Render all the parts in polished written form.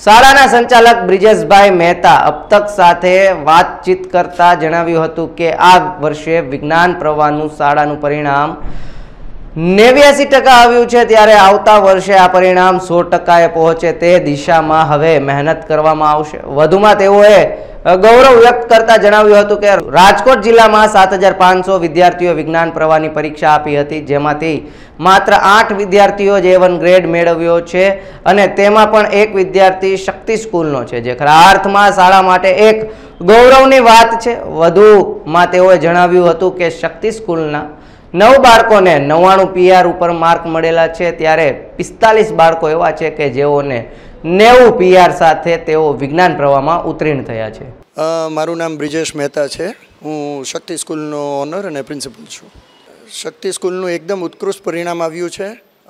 શાળાના સંચાલક બ્રિજેશભાઈ મહેતા અબતક સાથે વાતચીત કરતા જણાવ્યું હતું કે આ વર્ષે વિજ્ઞાન પ્રવાહનું શાળાનું પરિણામ 89% આવ્યું છે, ત્યારે આવતા વર્ષે આ પરિણામ 100%એ પહોંચે તે દિશામાં હવે મહેનત કરવામાં આવશે। વધુમાં તેઓએ ગૌરવ વ્યક્ત કરતા જણાવ્યું હતું કે રાજકોટ જિલ્લામાં 7500 વિદ્યાર્થીઓ વિજ્ઞાન પ્રવાહની પરીક્ષા આપી હતી, જેમાંથી માત્ર 8 વિદ્યાર્થીઓ A1 ગ્રેડ મેળવ્યો છે અને તેમાં પણ એક વિદ્યાર્થી શક્તિ સ્કૂલનો છે, જે ખરા અર્થમાં શાળા માટે એક ગૌરવની વાત છે। વધુમાં તેઓએ જણાવ્યું હતું કે શક્તિ સ્કૂલના 9 બાળકોને 99 PR ઉપર માર્ક મળેલા છે, ત્યારે 45 બાળકો એવા છે કે જેઓને 90 PR સાથે તેઓ વિજ્ઞાન પ્રવાહમાં ઉત્તીર્ણ થયા છે। મારું નામ બ્રિજેશ મહેતા છે। હું શક્તિ સ્કૂલનો ઓનર અને પ્રિન્સિપલ છું। શક્તિ સ્કૂલનું એકદમ ઉત્કૃષ્ટ પરિણામ આવ્યું છે।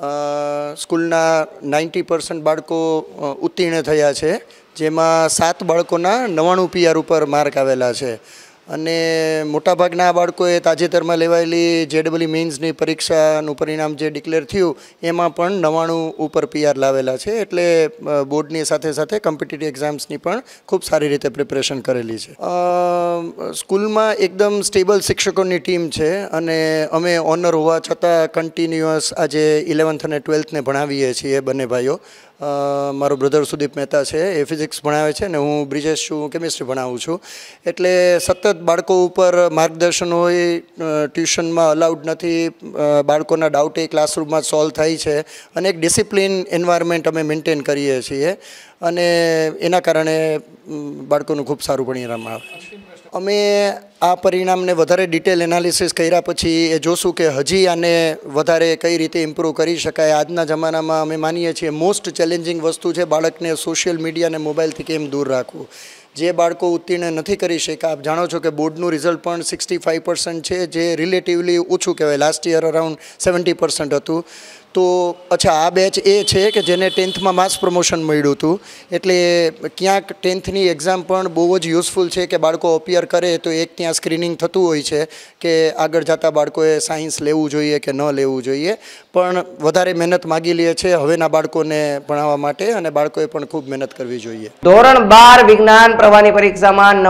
સ્કૂલના 90% બાળકો ઉત્તીર્ણ થયા છે, જેમાં 7 બાળકોના 99 PR ઉપર માર્ક આવેલા છે અને મોટાભાગના બાળકોએ તાજેતરમાં લેવાયેલી JEE મેઇન્સની પરીક્ષાનું પરિણામ જે ડિક્લેર થયું એમાં પણ 99 ઉપર PR લાવેલા છે, એટલે બોર્ડની સાથે સાથે કોમ્પિટિટિવ એક્ઝામ્સની પણ ખૂબ સારી રીતે પ્રિપરેશન કરેલી છે। સ્કૂલમાં એકદમ સ્ટેબલ શિક્ષકોની ટીમ છે અને અમે ઓનર હોવા છતાં કન્ટિન્યુઅસ આજે 11th અને 12thને ભણાવીએ છીએ બંને ભાઈઓ। મારો બ્રધર સુદીપ મહેતા છે, એ ફિઝિક્સ ભણાવે છે અને હું બ્રિજેશ છું, કેમિસ્ટ્રી ભણાવું છું। એટલે સતત બાળકો ઉપર માર્ગદર્શન હોય, ટ્યુશનમાં અલાઉડ નથી, બાળકોના ડાઉટ એ ક્લાસરૂમમાં સોલ્વ થાય છે અને એક ડિસિપ્લિન એન્વાયરમેન્ટ અમે મેન્ટેન કરીએ છીએ અને એના કારણે બાળકોનું ખૂબ સારું પરિણામ આવે છે। અમે આ પરિણામને વધારે ડિટેલ એનાલિસિસ કર્યા પછી એ જોશું કે હજી આને વધારે કઈ રીતે ઇમ્પ્રૂવ કરી શકાય। આજના જમાનામાં અમે માનીએ છીએ મોસ્ટ ચેલેન્જિંગ વસ્તુ છે બાળકને સોશિયલ મીડિયા અને મોબાઈલથી કેમ દૂર રાખવું। જે બાળકો ઉત્તીર્ણ નથી કરી શક્યા, આપ જાણો છો કે બોર્ડનું રિઝલ્ટ પણ 65% છે, જે રિલેટિવલી ઓછું કહેવાય। લાસ્ટ યર અરાઉન્ડ 70% હતું। તો અચ્છા, આ બેચ એ છે કે જેને 10thમાં માસ પ્રમોશન મળ્યું હતું, એટલે ક્યાંક 10thની એક્ઝામ પણ બહુ જ યુઝફુલ છે કે બાળકો અપિયર કરે તો એક ત્યાં સ્ક્રીનિંગ થતું હોય છે કે આગળ જતાં બાળકોએ સાયન્સ લેવું જોઈએ કે ન લેવું જોઈએ, પણ વધારે મહેનત માગી લે છે હવેના બાળકોને ભણાવવા માટે અને બાળકોએ પણ ખૂબ મહેનત કરવી જોઈએ। ધોરણ 12 વિજ્ઞાન પ્રવાહની પરીક્ષામાં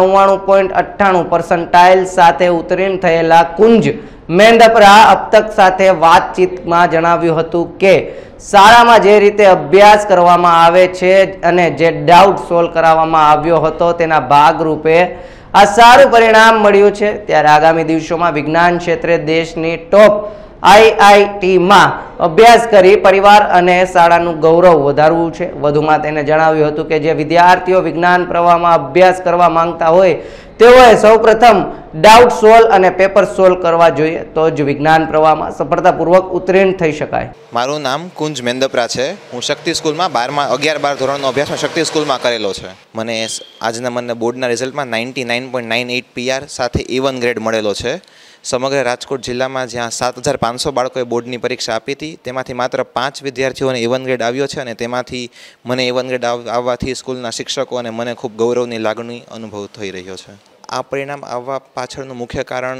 99.98% સાથે ઉત્તીર્ણ થયેલા કુંજ મેંદપરા અબતક સાથે વાતચીતમાં જણાવ્યું હતું કે શાળામાં જે રીતે અભ્યાસ કરવામાં આવે છે અને જે ડાઉટ સોલ્વ કરાવવામાં આવ્યો હતો તેના ભાગરૂપે આ સારું પરિણામ મળ્યું છે, ત્યારે આગામી દિવસોમાં વિજ્ઞાન ક્ષેત્રે દેશની ટોપ IITમાં અભ્યાસ કરી પરિવાર અને શાળાનું ગૌરવ વધારવું છે। વધુમાં તેને જણાવ્યું હતું કે જે વિદ્યાર્થીઓ વિજ્ઞાન પ્રવાહમાં અભ્યાસ કરવા માંગતા હોય તેઓએ સૌપ્રથમ ડાઉટ સોલ્વ અને પેપર સોલ્વ કરવા જોઈએ, તો જ વિજ્ઞાન પ્રવાહમાં સફળતાપૂર્વક ઉત્તીર્ણ થઈ શકાય। મારું નામ કુંજ મેંદપરા છે। હું શક્તિ સ્કૂલમાં 11-12 ધોરણનો અભ્યાસ શક્તિ સ્કૂલમાં કરેલો છે। મને બોર્ડના રિઝલ્ટમાં 99.98 PR સાથે A1 ગ્રેડ મળેલો છે। સમગ્ર રાજકોટ જિલ્લામાં જ્યાં 7500 બાળકોએ બોર્ડની પરીક્ષા આપી હતી, તેમાંથી માત્ર 5 વિદ્યાર્થીઓને A1 ગ્રેડ આવ્યો છે અને તેમાંથી મને A1 ગ્રેડ આવવાથી સ્કૂલના શિક્ષકો અને મને ખૂબ ગૌરવની લાગણી અનુભવ થઈ રહ્યો છે। આ પરિણામ આવવા પાછળનું મુખ્ય કારણ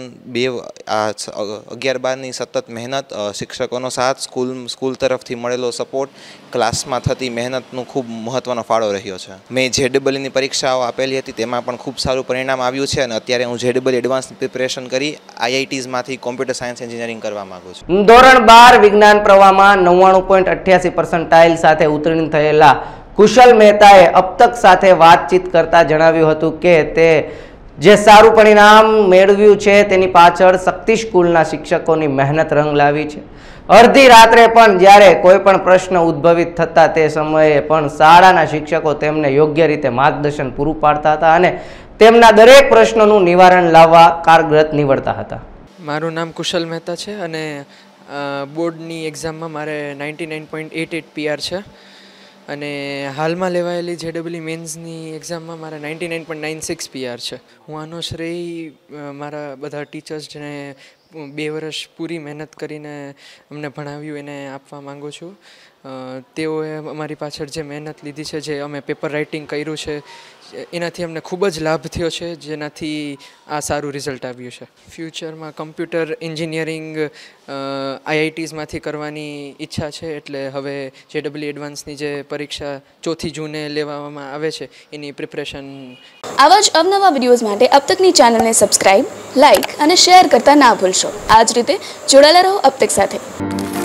11-12ની સતત મહેનત, શિક્ષકોનો સાથ, સ્કૂલ તરફથી મળેલો સપોર્ટ, ક્લાસમાં થતી મહેનતનું ખૂબ મહત્ત્વનો ફાળો રહ્યો છે। મેં JEEની પરીક્ષાઓ આપેલી હતી, તેમાં પણ ખૂબ સારું પરિણામ આવ્યું છે અને અત્યારે હું JEE એડવાન્સની પ્રિપરેશન કરી IITsમાંથી કોમ્પ્યુટર સાયન્સ એન્જિનિયરિંગ કરવા માંગુ છું। ધોરણ 12 વિજ્ઞાન પ્રવાહમાં 99.88% સાથે ઉત્તીર્ણ થયેલા કુશલ મહેતાએ અબતક સાથે વાતચીત કરતા જણાવ્યું હતું કે તે જે સારું પરિણામ મેળવ્યું છે તેની પાછળ શક્તિ સ્કૂલના શિક્ષકોની મહેનત રંગ લાવી છે। અડધી રાત્રે પણ જ્યારે કોઈ પણ પ્રશ્ન ઉદ્ભવિત થતા તે સમયે પણ શાળાના શિક્ષકો તેમને યોગ્ય રીતે માર્ગદર્શન પૂરું પાડતા હતા અને તેમના દરેક પ્રશ્નોનું નિવારણ લાવવા કારગત નીવડતા હતા। મારું નામ કુશલ મહેતા છે અને બોર્ડની એક્ઝામમાં મારે 99.88 PR છે અને હાલમાં લેવાયેલી JEE મેન્સની એક્ઝામમાં મારા 99.96 PR છે। હું આનો શ્રેય મારા બધા ટીચર્સ જેને 2 વર્ષ પૂરી મહેનત કરીને અમને ભણાવ્યું એને આપવા માગું છું તેઓએ અમારી પાછળ જે મહેનત લીધી છે, જે અમે પેપર રાઇટિંગ કર્યું છે, એનાથી અમને ખૂબ જ લાભ થયો છે, જેનાથી આ સારું રિઝલ્ટ આવ્યું છે. ફ્યુચરમાં કમ્પ્યુટર એન્જિનિયરિંગ IITsમાંથી કરવાની ઈચ્છા છે, એટલે હવે JEE એડવાન્સની જે પરીક્ષા 4 જૂને લેવામાં આવે છે એની પ્રિપરેશન. આવા જ અવનવા વિડીયોઝ માટે અબ તકની ચેનલને સબસ્ક્રાઇબ, લાઇક અને શેર કરતા ના ભૂલશો. આ જ રીતે જોડાયેલા રહો અબ તક સાથે.